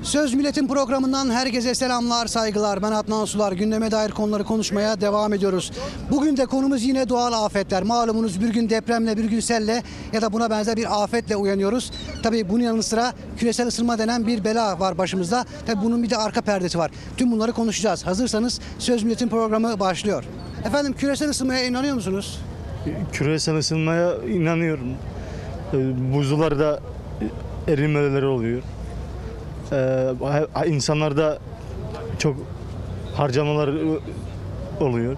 Söz Milletin programından herkese selamlar, saygılar. Ben Adnan Sular. Gündeme dair konuları konuşmaya devam ediyoruz. Bugün de konumuz yine doğal afetler. Malumunuz bir gün depremle, bir gün selle ya da buna benzer bir afetle uyanıyoruz. Tabii bunun yanı sıra küresel ısınma denen bir bela var başımızda. Tabii bunun bir de arka perdesi var. Tüm bunları konuşacağız. Hazırsanız Söz Milletin programı başlıyor. Efendim, küresel ısınmaya inanıyor musunuz? Küresel ısınmaya inanıyorum. Buzullarda erimeleri oluyor. İnsanlarda çok harcamalar oluyor.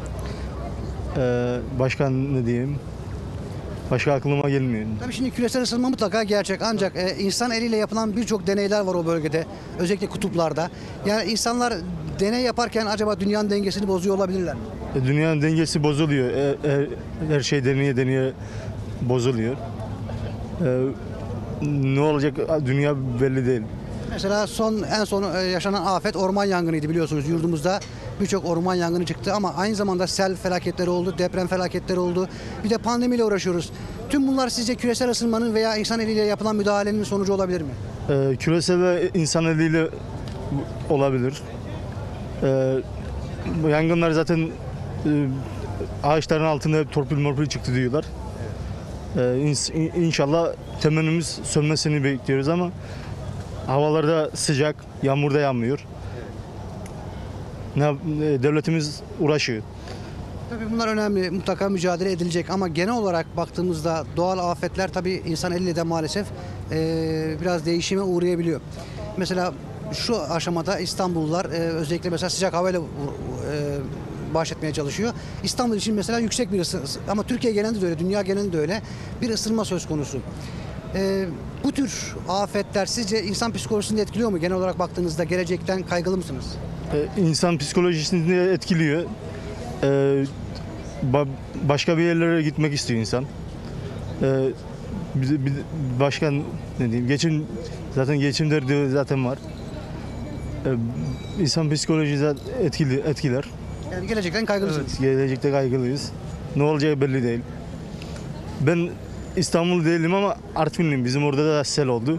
Başka ne diyeyim? Başka aklıma gelmiyor. Tabii şimdi küresel ısınma mutlaka gerçek, ancak insan eliyle yapılan birçok deneyler var o bölgede. Özellikle kutuplarda. Yani insanlar deney yaparken acaba dünyanın dengesini bozuyor olabilirler mi? Dünyanın dengesi bozuluyor. Her şey deneye bozuluyor. Ne olacak dünya belli değil. Mesela en son yaşanan afet orman yangınıydı, biliyorsunuz. Yurdumuzda birçok orman yangını çıktı ama aynı zamanda sel felaketleri oldu, deprem felaketleri oldu. Bir de pandemiyle uğraşıyoruz. Tüm bunlar sizce küresel ısınmanın veya insan eliyle yapılan müdahalenin sonucu olabilir mi? Küresel ve insan eliyle olabilir. Bu yangınlar zaten ağaçların altında hep torpil çıktı diyorlar. İnşallah temennimiz sönmesini bekliyoruz ama havalarda sıcak, yağmur da yağmıyor. Devletimiz uğraşıyor. Tabii bunlar önemli, mutlaka mücadele edilecek ama genel olarak baktığımızda doğal afetler tabii insan eliyle de maalesef biraz değişime uğrayabiliyor. Mesela şu aşamada İstanbullular özellikle mesela sıcak havayla baş etmeye çalışıyor. İstanbul için mesela yüksek bir ama Türkiye genelinde de öyle, dünya genelinde de öyle bir ısınma söz konusu. Bu tür afetler sizce insan psikolojisini etkiliyor mu? Genel olarak baktığınızda gelecekten kaygılı mısınız? İnsan psikolojisini etkiliyor. Başka bir yerlere gitmek istiyor insan. Başka ne diyeyim? Geçim derdi zaten var. İnsan psikolojisi etkiler. Yani gelecekten kaygılısınız. Evet, gelecekte kaygılıyız. Ne olacağı belli değil. Ben İstanbul değilim ama Artvinliyim. Bizim orada da sel oldu.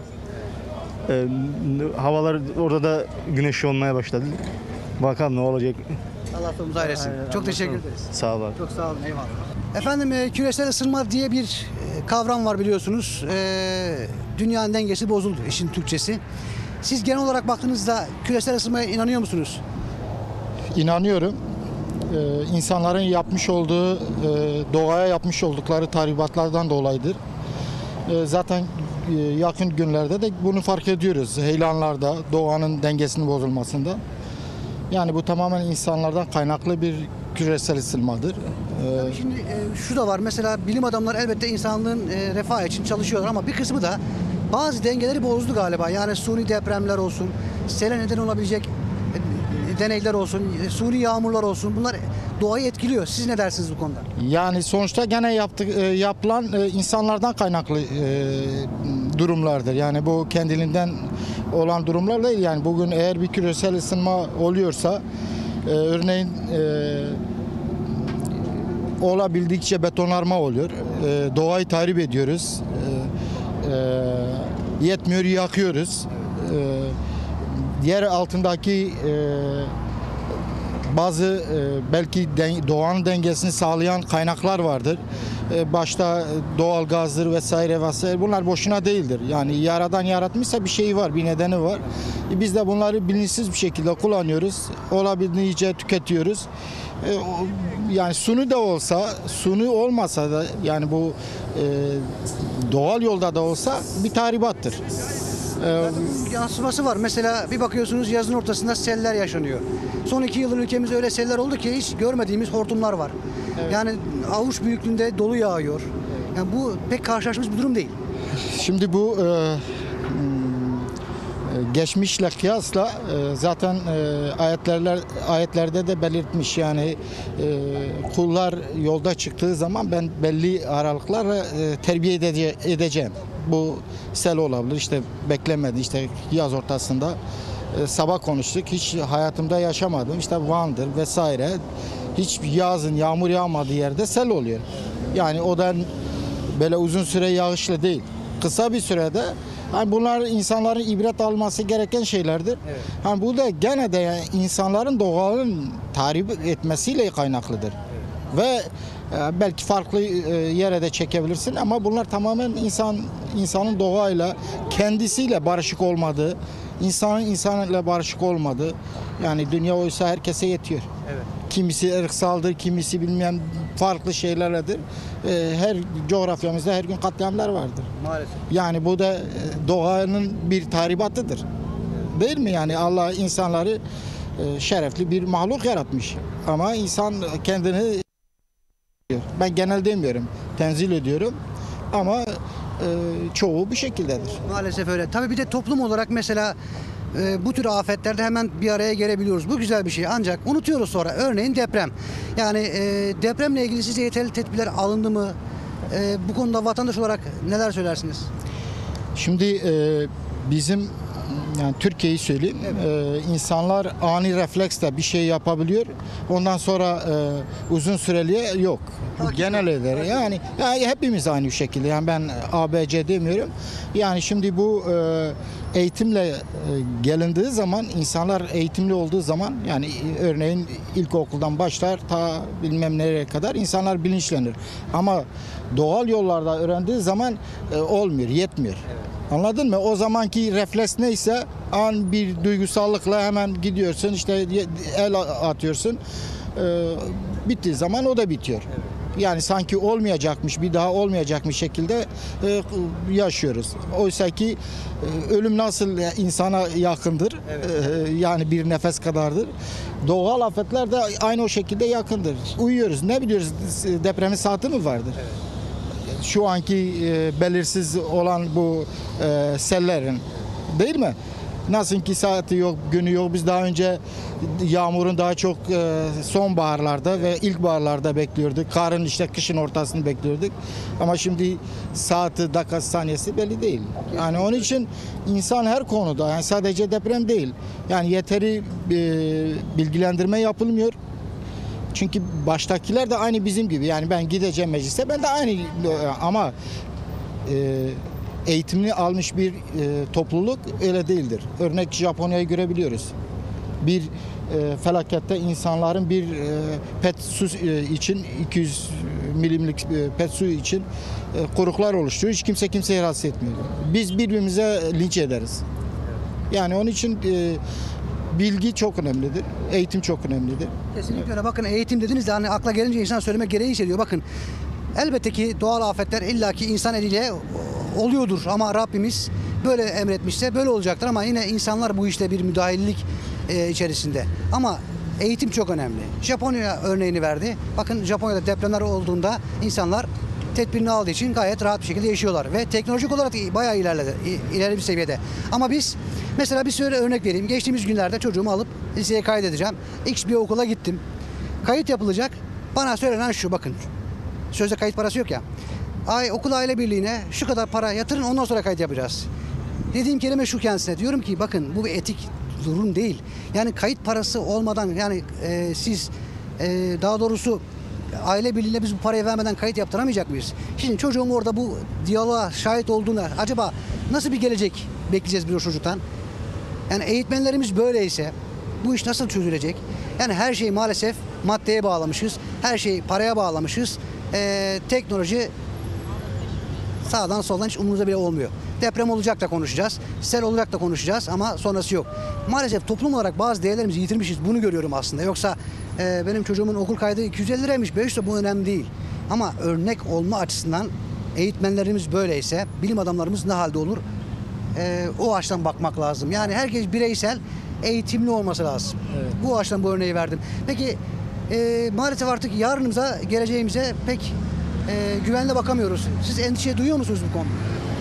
Havalar orada da güneş olmaya başladı. Bakalım ne olacak. Allah sonumuzu hayretsin. Çok teşekkür ederiz. Sağ olun. Çok sağ olun. Eyvallah. Efendim, küresel ısınma diye bir kavram var, biliyorsunuz. Dünyanın dengesi bozuldu, işin Türkçesi. Siz genel olarak baktığınızda küresel ısınmaya inanıyor musunuz? İnanıyorum. İnsanların yapmış olduğu, doğaya yapmış oldukları tahribatlardan dolayıdır. Zaten yakın günlerde de bunu fark ediyoruz. Heyelanlarda, doğanın dengesinin bozulmasında. Yani bu tamamen insanlardan kaynaklı bir küresel ısınmadır. Tabii şimdi şu da var. Mesela bilim adamları elbette insanlığın refahı için çalışıyorlar ama bir kısmı da bazı dengeleri bozdu galiba. Yani suni depremler olsun, sele neden olabilecek deneyler olsun, suni yağmurlar olsun, bunlar doğayı etkiliyor. Siz ne dersiniz bu konuda? Yani sonuçta gene yapılan insanlardan kaynaklı durumlardır. Yani bu kendiliğinden olan durumlar değil. Yani bugün eğer bir küresel ısınma oluyorsa örneğin olabildikçe betonarme oluyor. Doğayı tahrip ediyoruz. Yetmiyor, yakıyoruz. Yer altındaki bazı belki doğanın dengesini sağlayan kaynaklar vardır. Başta doğal gazdır vesaire. Bunlar boşuna değildir. Yani yaradan yaratmışsa bir şeyi var, bir nedeni var. Biz de bunları bilinçsiz bir şekilde kullanıyoruz. Olabildiğince tüketiyoruz. Yani suni de olsa, suni olmasa da yani bu doğal yolda da olsa bir tahribattır. Yansıması var. Mesela bir bakıyorsunuz yazın ortasında seller yaşanıyor. Son 2 yılın ülkemizde öyle seller oldu ki hiç görmediğimiz hortumlar var. Evet. Yani avuç büyüklüğünde dolu yağıyor. Yani bu pek karşılaştığımız bir durum değil. Şimdi bu geçmişle kıyasla zaten ayetlerde de belirtmiş, yani kullar yolda çıktığı zaman ben belli aralıklarla terbiye edeceğim. Bu sel olabilir, işte beklemedi, işte yaz ortasında sabah konuştuk, hiç hayatımda yaşamadım, işte Van'dır vesaire, hiç yazın yağmur yağmadığı yerde sel oluyor. Yani o da böyle uzun süre yağışlı değil, kısa bir sürede Yani bunlar insanların ibret alması gereken şeylerdir. Evet. Yani bu da gene de yani insanların doğanın tahrip etmesiyle kaynaklıdır. Ve belki farklı yere de çekebilirsin ama bunlar tamamen insanın doğayla, kendisiyle barışık olmadığı, insanla barışık olmadığı. Yani dünya oysa herkese yetiyor. Evet. Kimisi ırksaldır, kimisi bilmem farklı şeylerledir. Her coğrafyamızda her gün katliamlar vardır. Maalesef. Yani bu da doğanın bir tahribatıdır. Değil mi? Yani Allah insanları şerefli bir mahluk yaratmış. Ama insan kendini, ben genel demiyorum, tenzil ediyorum. Ama çoğu bu şekildedir. Maalesef öyle. Tabii bir de toplum olarak mesela bu tür afetlerde hemen bir araya gelebiliyoruz. Bu güzel bir şey. Ancak unutuyoruz sonra. Örneğin deprem. Yani depremle ilgili size yeterli tedbirler alındı mı? Bu konuda vatandaş olarak neler söylersiniz? Şimdi bizim yani Türkiye'yi söyleyeyim. İnsanlar ani refleksle bir şey yapabiliyor. Ondan sonra uzun süreliğe yok. Bu Takip genel yok. eder. Yani hepimiz aynı şekilde. Yani ben ABC demiyorum. Yani şimdi bu eğitimle gelindiği zaman, insanlar eğitimli olduğu zaman, yani örneğin ilkokuldan başlar ta bilmem nereye kadar insanlar bilinçlenir. Ama doğal yollarda öğrendiği zaman olmuyor, yetmiyor. Anladın mı? O zamanki refleks neyse an bir duygusallıkla hemen gidiyorsun, işte el atıyorsun. Bittiği zaman o da bitiyor. Yani sanki olmayacakmış, bir daha olmayacakmış şekilde yaşıyoruz. Oysa ki ölüm nasıl insana yakındır, yani bir nefes kadardır. Doğal afetler de aynı o şekilde yakındır. Uyuyoruz, ne biliyoruz, depremin saati mi vardır? Şu anki belirsiz olan bu sellerin, değil mi? Nasıl ki saati yok, günü yok. Biz daha önce yağmurun daha çok sonbaharlarda ve ilkbaharlarda bekliyorduk. Karın işte kışın ortasını bekliyorduk. Ama şimdi saati, dakikası, saniyesi belli değil. Yani onun için insan her konuda, yani sadece deprem değil. Yani yeteri bilgilendirme yapılmıyor. Çünkü baştakiler de aynı bizim gibi. Yani ben gideceğim meclise, ben de aynı ama eğitimini almış bir topluluk öyle değildir. Örnek Japonya'yı görebiliyoruz. Bir felakette insanların bir pet su için 200 milimlik pet su için kuyruklar oluşturuyor. Hiç kimse kimseyi rahatsız etmiyor. Biz birbirimize linç ederiz. Yani onun için bilgi çok önemlidir. Eğitim çok önemlidir. Kesinlikle öyle. Bakın eğitim dediniz de hani akla gelince insan söylemek gereği hissediyor. Bakın elbette ki doğal afetler illaki insan eliyle oluyordur ama Rabbimiz böyle emretmişse böyle olacaktır ama yine insanlar bu işte bir müdahillik içerisinde. Ama eğitim çok önemli. Japonya örneğini verdi. Bakın Japonya'da depremler olduğunda insanlar tedbirini aldığı için gayet rahat bir şekilde yaşıyorlar ve teknolojik olarak bayağı ileri bir seviyede. Ama biz mesela bir şöyle örnek vereyim. Geçtiğimiz günlerde çocuğumu alıp liseye kaydedeceğim. X bir okula gittim. Kayıt yapılacak. Bana söylenen şu, bakın. Sözde kayıt parası yok ya. Okul aile birliğine şu kadar para yatırın, ondan sonra kayıt yapacağız. Dediğim kelime şu kendisine. Diyorum ki bakın bu bir etik durum değil. Yani kayıt parası olmadan yani siz daha doğrusu aile birliğine biz bu parayı vermeden kayıt yaptıramayacak mıyız? Şimdi çocuğum orada bu diyaloğa şahit olduğunda acaba nasıl bir gelecek bekleyeceğiz bir o çocuktan? Yani eğitmenlerimiz böyleyse bu iş nasıl çözülecek? Yani her şeyi maalesef maddeye bağlamışız. Her şeyi paraya bağlamışız. Teknoloji sağdan soldan hiç umurumuzda bile olmuyor. Deprem olacak da konuşacağız. Sel olacak da konuşacağız ama sonrası yok. Maalesef toplum olarak bazı değerlerimizi yitirmişiz. Bunu görüyorum aslında. Yoksa benim çocuğumun okul kaydı 250 liraymış. 500 lira bu önemli değil. Ama örnek olma açısından eğitmenlerimiz böyleyse bilim adamlarımız ne halde olur? O açıdan bakmak lazım. Yani herkes bireysel eğitimli olması lazım. Evet. Bu açıdan bu örneği verdim. Peki maalesef artık yarınımıza, geleceğimize pek güvenle bakamıyoruz. Siz endişe duyuyor musunuz bu konuda?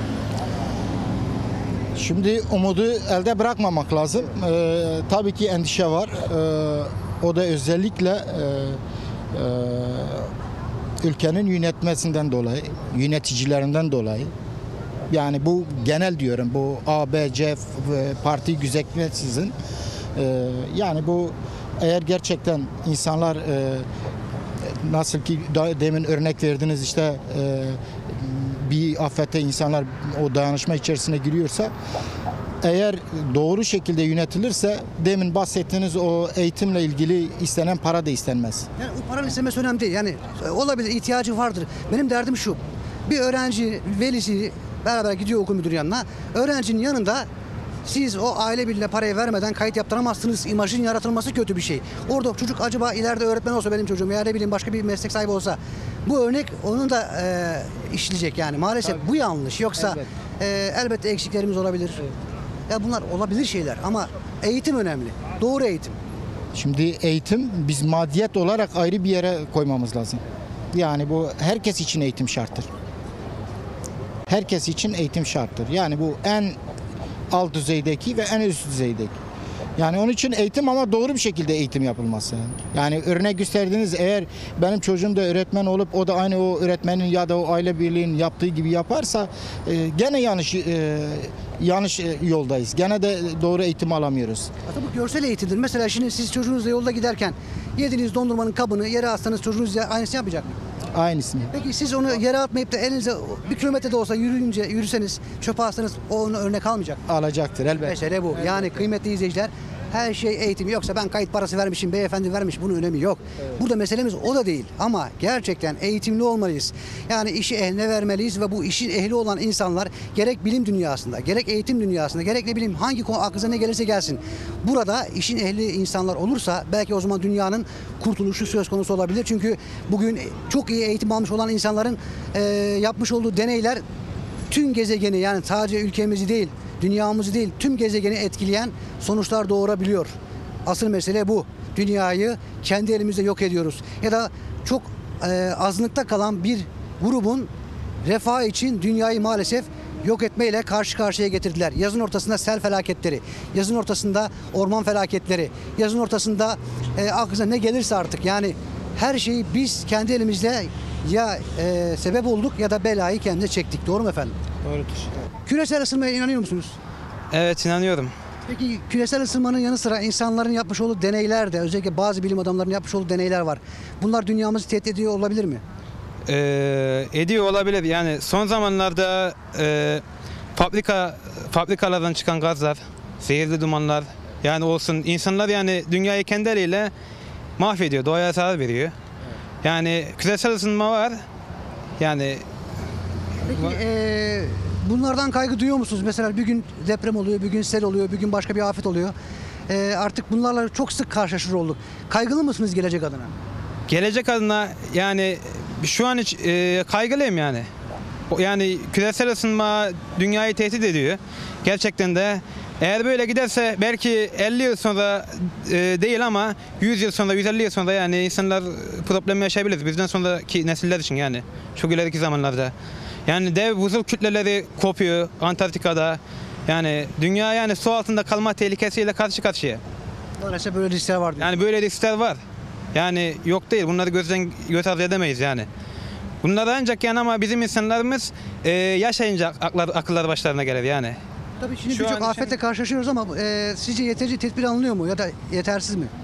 Şimdi umudu elde bırakmamak lazım. Tabii ki endişe var. O da özellikle ülkenin yönetmesinden dolayı, yöneticilerinden dolayı. Yani bu genel diyorum, bu A, B, C parti gözetmeksizin. Yani bu eğer gerçekten insanlar nasıl ki demin örnek verdiniz işte bir afete insanlar o dayanışma içerisine giriyorsa, eğer doğru şekilde yönetilirse demin bahsettiğiniz o eğitimle ilgili istenen para da istenmez. Yani o paranın istemesi önemli değil. Yani olabilir, ihtiyacı vardır. Benim derdim şu. Bir öğrenci velisi beraber gidiyor okul müdürü yanına. Öğrencinin yanında siz o aile birliğine parayı vermeden kayıt yaptıramazsınız. İmajın yaratılması kötü bir şey. Orada çocuk acaba ileride öğretmen olsa benim çocuğum ya ne bileyim başka bir meslek sahibi olsa bu örnek onun da işleyecek yani. Maalesef bu yanlış. Yoksa elbette eksiklerimiz olabilir. Ya bunlar olabilir şeyler ama eğitim önemli. Doğru eğitim. Şimdi eğitim biz maddiyet olarak ayrı bir yere koymamız lazım. Yani bu herkes için eğitim şarttır. Herkes için eğitim şarttır. Yani bu en alt düzeydeki ve en üst düzeydeki. Yani onun için eğitim ama doğru bir şekilde eğitim yapılması. Yani örnek gösterdiğiniz eğer benim çocuğum da öğretmen olup o da aynı o öğretmenin ya da o aile birliğinin yaptığı gibi yaparsa gene yanlış yoldayız. Gene de doğru eğitim alamıyoruz. Hatta bu görsel eğitimdir. Mesela şimdi siz çocuğunuzla yolda giderken yediğiniz dondurmanın kabını yere atsanız çocuğunuz aynısını yapacak mı? Aynısını. Peki siz onu yere atmayıp da elinize bir kilometre de olsa yürüseniz çöpe atsanız o onu örnek almayacak. Alacaktır elbette. Mesele bu. Yani kıymetli izleyiciler her şey eğitim. Yoksa ben kayıt parası vermişim, beyefendi vermiş bunun önemi yok. Burada meselemiz o da değil. Ama gerçekten eğitimli olmalıyız. Yani işi ehline vermeliyiz ve bu işin ehli olan insanlar gerek bilim dünyasında, gerek eğitim dünyasında, gerek ne bileyim hangi konu aklınıza ne gelirse gelsin. Burada işin ehli insanlar olursa belki o zaman dünyanın kurtuluşu söz konusu olabilir. Çünkü bugün çok iyi eğitim almış olan insanların yapmış olduğu deneyler tüm gezegeni yani sadece ülkemizi değil, dünyamızı değil tüm gezegeni etkileyen sonuçlar doğurabiliyor. Asıl mesele bu. Dünyayı kendi elimizde yok ediyoruz. Ya da çok azınlıkta kalan bir grubun refahı için dünyayı maalesef yok etmeyle karşı karşıya getirdiler. Yazın ortasında sel felaketleri, yazın ortasında orman felaketleri, yazın ortasında aklınıza ne gelirse artık yani her şeyi biz kendi elimizde ya sebep olduk ya da belayı kendimize çektik. Doğru mu efendim? Doğrudur. Küresel ısınmaya inanıyor musunuz? Evet, inanıyorum. Peki küresel ısınmanın yanı sıra insanların yapmış olduğu deneyler de özellikle bazı bilim adamlarının yapmış olduğu deneyler var. Bunlar dünyamızı tehdit ediyor olabilir mi? Ediyor olabilir. Yani son zamanlarda fabrikalardan çıkan gazlar, zehirli dumanlar yani olsun insanlar yani dünyayı kendi eliyle mahvediyor, doğaya zarar veriyor. Yani küresel ısınma var. Yani Peki bunlardan kaygı duyuyor musunuz? Mesela bir gün deprem oluyor, bir gün sel oluyor, bir gün başka bir afet oluyor. Artık bunlarla çok sık karşılaşır olduk. Kaygılı mısınız gelecek adına? gelecek adına yani şu an hiç kaygılıyım yani. Yani küresel ısınma dünyayı tehdit ediyor. Gerçekten de eğer böyle giderse belki 50 yıl sonra değil ama 100 yıl sonra, 150 yıl sonra yani insanlar problem yaşayabilir. Bizden sonraki nesiller için yani. Çok ileriki zamanlarda. Yani dev buzul kütleleri kopuyor Antarktika'da. Yani dünya yani su altında kalma tehlikesiyle karşı karşıya. Maalesef böyle riskler var diyor. Yani böyle riskler var. Yani yok değil. Bunları göz ardı edemeyiz yani. Bunlar ancak yani ama bizim insanlarımız yaşayınca akıllar başlarına gelir yani. Tabii şimdi Şu birçok an afetle karşılaşıyoruz ama sizce yeterince tedbir alınıyor mu ya da yetersiz mi?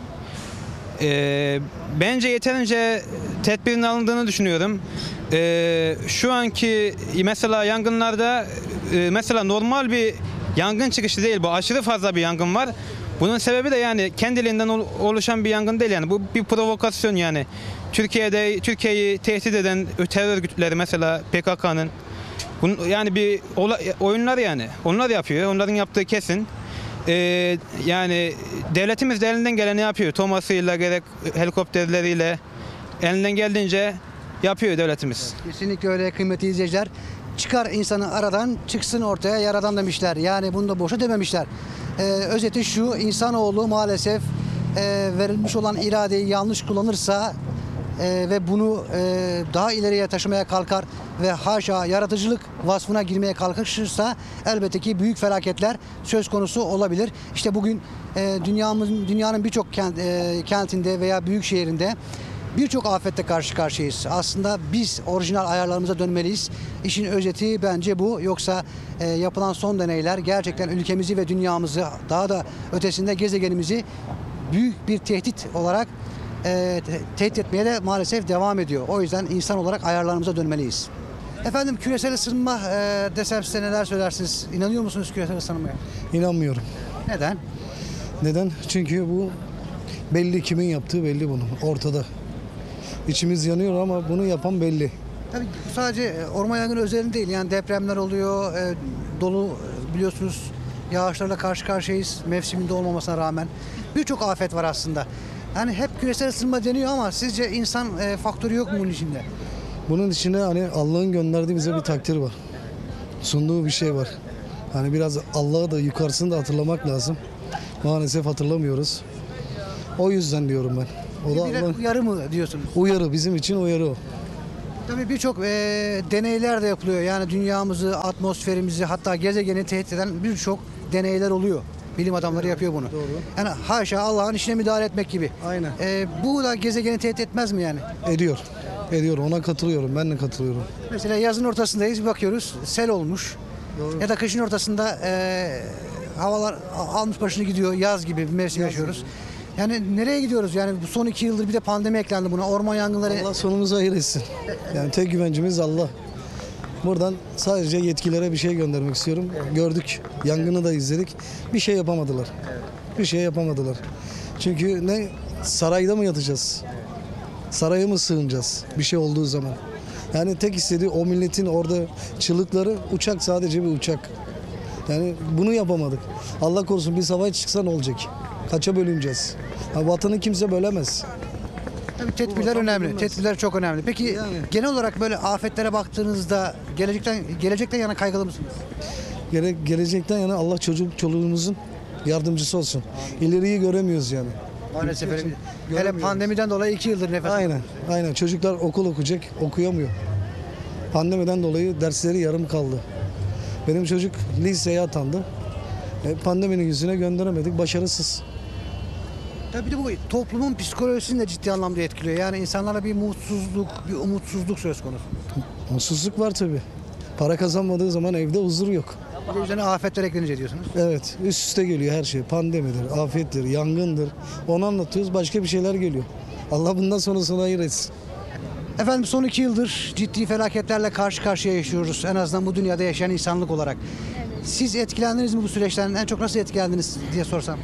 Bence yeterince tedbirin alındığını düşünüyorum. Şu anki mesela yangınlarda mesela normal bir yangın çıkışı değil bu. Aşırı fazla bir yangın var. Bunun sebebi de yani kendiliğinden oluşan bir yangın değil yani. Bu bir provokasyon yani. Türkiye'yi tehdit eden terör örgütleri mesela PKK'nın yani bir oyunlar yani. Onlar yapıyor. Onların yaptığı kesin. Yani devletimiz de elinden geleni yapıyor. TOMA'sıyla gerek helikopterleriyle elinden geldiğince yapıyor devletimiz. Kesinlikle öyle kıymetli izleyiciler. Çıkar insanı aradan çıksın ortaya yaradan demişler. Yani bunu da boşa dememişler. Özeti şu insanoğlu maalesef verilmiş olan iradeyi yanlış kullanırsa ve bunu daha ileriye taşımaya kalkar ve haşa yaratıcılık vasfına girmeye kalkışırsa elbette ki büyük felaketler söz konusu olabilir. İşte bugün dünyanın birçok kentinde veya büyük şehrinde birçok afette karşı karşıyayız. Aslında biz orijinal ayarlarımıza dönmeliyiz. İşin özeti bence bu. Yoksa yapılan son deneyler gerçekten ülkemizi ve dünyamızı daha da ötesinde gezegenimizi büyük bir tehdit olarak tehdit etmeye de maalesef devam ediyor. O yüzden insan olarak ayarlarımıza dönmeliyiz. Efendim küresel ısınma desem size neler söylersiniz? İnanıyor musunuz küresel ısınmaya? İnanmıyorum. Neden? Neden? Çünkü bu belli, kimin yaptığı belli bunun ortada. İçimiz yanıyor ama bunu yapan belli. Tabii bu sadece orman yangını özelinde değil. Yani depremler oluyor, dolu biliyorsunuz yağışlarla karşı karşıyayız mevsiminde olmamasına rağmen. Birçok afet var aslında. Yani hep küresel ısınma deniyor ama sizce insan faktörü yok mu bunun içinde? Bunun içinde hani Allah'ın gönderdiği bize bir takdir var. Sunduğu bir şey var. Hani biraz Allah'ı da yukarısını da hatırlamak lazım. Maalesef hatırlamıyoruz. O yüzden diyorum ben. O da Bir Allah'ın uyarı mı diyorsunuz? uyarı, bizim için uyarı o. Tabii birçok deneyler de yapılıyor. Yani dünyamızı, atmosferimizi hatta gezegeni tehdit eden birçok deneyler oluyor. Bilim adamları yapıyor bunu. Doğru. Yani haşa Allah'ın işine müdahale etmek gibi. Aynen. Bu da gezegeni tehdit etmez mi yani? Ediyor. Ediyor. Ona katılıyorum. Ben de katılıyorum. Mesela yazın ortasındayız bir bakıyoruz sel olmuş. Doğru. Ya da kışın ortasında havalar almış başını gidiyor. Yaz gibi bir mevsim yaşıyoruz. Yani nereye gidiyoruz? Yani bu son 2 yıldır bir de pandemi eklendi buna. Orman yangınları. Allah sonumuzu hayır etsin. Yani tek güvencimiz Allah. Buradan sadece yetkililere bir şey göndermek istiyorum. Gördük, yangını da izledik. Bir şey yapamadılar. Bir şey yapamadılar. Çünkü ne sarayda mı yatacağız? Saraya mı sığınacağız bir şey olduğu zaman? Yani tek istediği o milletin orada çığlıkları, uçak sadece bir uçak. Yani bunu yapamadık. Allah korusun bir savaş çıksa ne olacak? Kaça bölüneceğiz? Ha, vatanı kimse bölemez. Tabii tedbirler vatan önemli. bölünmez. Tedbirler çok önemli. Peki Yani. genel olarak böyle afetlere baktığınızda gelecekten yana kaygılı mısınız? Gelecekten yana Allah çoluğumuzun yardımcısı olsun. İleriyi göremiyoruz yani. Maalesef öyle. Hele Göremiyoruz. pandemiden dolayı 2 yıldır nefes Aynen, aynen. Çocuklar okul okuyacak, okuyamıyor. Pandemiden dolayı dersleri yarım kaldı. Benim çocuk liseye atandı. Pandeminin yüzüne gönderemedik, başarısız. Tabii bir de bu toplumun psikolojisini de ciddi anlamda etkiliyor. Yani insanlara bir mutsuzluk, bir umutsuzluk söz konusu. Mutsuzluk var tabii. Para kazanmadığı zaman evde huzur yok. Bir de üzerine afetler eklenince diyorsunuz. Evet, üst üste geliyor her şey. Pandemidir, afettir, yangındır. Onu anlatıyoruz, başka bir şeyler geliyor. Allah bundan sonrasını hayır etsin. Efendim son 2 yıldır ciddi felaketlerle karşı karşıya yaşıyoruz. En azından bu dünyada yaşayan insanlık olarak. Siz etkilendiniz mi bu süreçten? En çok nasıl etkilendiniz diye sorsam.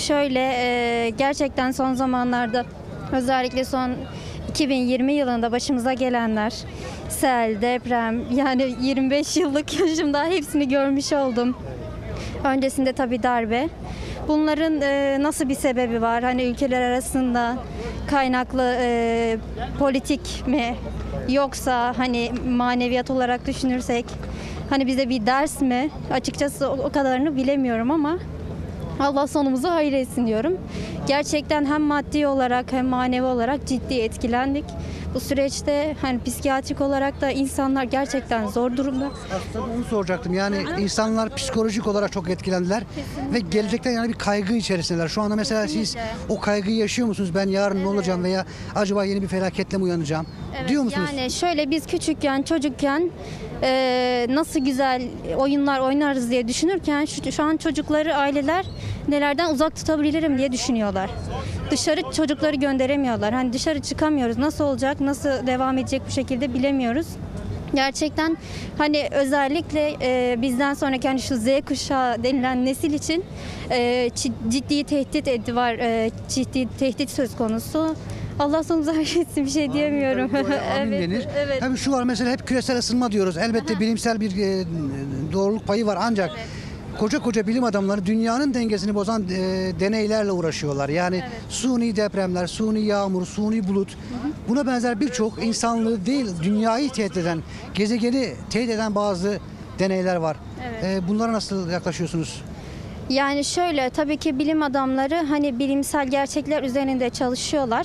Şöyle gerçekten son zamanlarda özellikle son 2020 yılında başımıza gelenler, sel, deprem, yani 25 yıllık yaşımda hepsini görmüş oldum. Öncesinde tabii darbe. Bunların nasıl bir sebebi var? Hani ülkeler arasında kaynaklı politik mi? Yoksa hani maneviyat olarak düşünürsek hani bize bir ders mi? Açıkçası o kadarını bilemiyorum ama Allah sonumuzu hayır etsin diyorum. Gerçekten hem maddi olarak hem manevi olarak ciddi etkilendik. Bu süreçte hani psikiyatrik olarak da insanlar gerçekten zor durumda. Aslında onu soracaktım. Yani insanlar psikolojik olarak çok etkilendiler ve gelecekten yani bir kaygı içerisindeler. Şu anda mesela siz o kaygıyı yaşıyor musunuz? Ben yarın ne olacağım veya acaba yeni bir felaketle mi uyanacağım? Diyor musunuz? Yani şöyle biz küçükken, çocukken nasıl güzel oyunlar oynarız diye düşünürken şu an çocukları aileler nelerden uzak tutabilirim diye düşünüyorlar. Dışarı çocukları gönderemiyorlar. Hani dışarı çıkamıyoruz. Nasıl olacak, nasıl devam edecek bu şekilde bilemiyoruz. Gerçekten hani özellikle bizden sonraki hani şu Z kuşağı denilen nesil için ciddi tehdit var, ciddi tehdit söz konusu. Allah sonumuzu hayretsin, bir şey diyemiyorum. Amin denir. evet. Tabii şu var mesela hep küresel ısınma diyoruz. Elbette bilimsel bir doğruluk payı var ancak koca bilim adamları dünyanın dengesini bozan deneylerle uğraşıyorlar. Yani suni depremler, suni yağmur, suni bulut. Buna benzer birçok insanlığı değil dünyayı tehdit eden, gezegeni tehdit eden bazı deneyler var. Bunlara nasıl yaklaşıyorsunuz? Yani şöyle tabii ki bilim adamları hani bilimsel gerçekler üzerinde çalışıyorlar.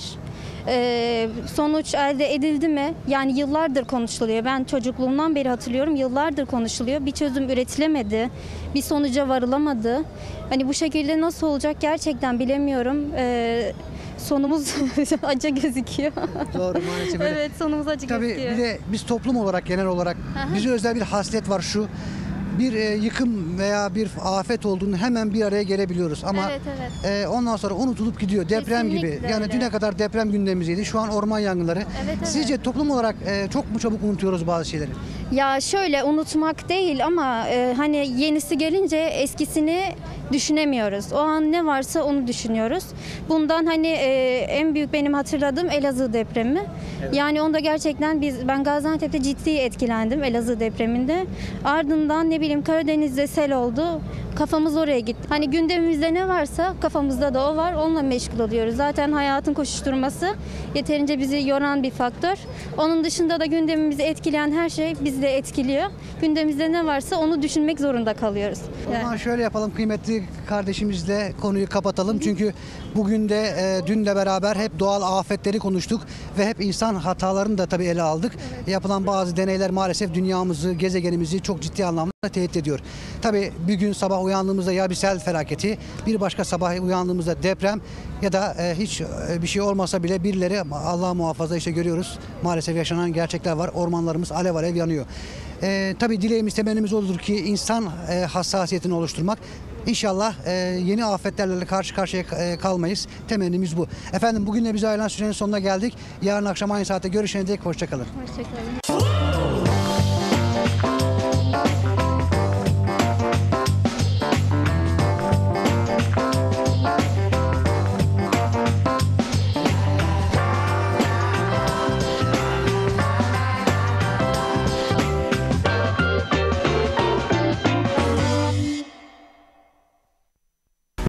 Sonuç elde edildi mi? Yani yıllardır konuşuluyor. Ben çocukluğumdan beri hatırlıyorum. Yıllardır konuşuluyor. Bir çözüm üretilemedi. Bir sonuca varılamadı. Hani bu şekilde nasıl olacak gerçekten bilemiyorum. Sonumuz acı gözüküyor. Doğru maalesef öyle. Evet, sonumuz acı Tabii gözüküyor. bir de biz toplum olarak genel olarak bize özel bir haslet var şu. Bir yıkım veya bir afet olduğunu hemen bir araya gelebiliyoruz ama Evet. ondan sonra unutulup gidiyor. Deprem gibi. Kesinlikle Yani öyle. düne kadar deprem gündemimizdeydi. Şu an orman yangınları. Evet. Sizce toplum olarak çok mu çabuk unutuyoruz bazı şeyleri? Ya şöyle unutmak değil ama hani yenisi gelince eskisini düşünemiyoruz. O an ne varsa onu düşünüyoruz. Bundan hani en büyük benim hatırladığım Elazığ depremi. Yani onda gerçekten ben Gaziantep'te ciddi etkilendim Elazığ depreminde. Ardından ne bileyim Karadeniz'de sel oldu. Kafamız oraya gitti. Hani gündemimizde ne varsa kafamızda da o var. Onunla meşgul oluyoruz. Zaten hayatın koşuşturması yeterince bizi yoran bir faktör. Onun dışında da gündemimizi etkileyen her şey bizi de etkiliyor. Gündemimizde ne varsa onu düşünmek zorunda kalıyoruz. O zaman şöyle yapalım, kıymetli kardeşimizle konuyu kapatalım. Çünkü bugün de dünle beraber hep doğal afetleri konuştuk ve hep insan hatalarını da tabii ele aldık. Yapılan bazı deneyler maalesef dünyamızı, gezegenimizi çok ciddi anlamda tehdit ediyor. Tabii bir gün sabah uyandığımızda ya bir sel felaketi, bir başka sabah uyandığımızda deprem ya da hiç bir şey olmasa bile birileri, Allah muhafaza, işte görüyoruz maalesef yaşanan gerçekler var. Ormanlarımız alev alev yanıyor. Tabii dileğimiz, temennimiz olur ki insan hassasiyetini oluşturmak. İnşallah yeni afetlerle karşı karşıya kalmayız. Temennimiz bu. Efendim, bugün de bize ayrılan sürenin sonuna geldik. Yarın akşam aynı saatte görüşene dek hoşça kalın. Hoşçakalın.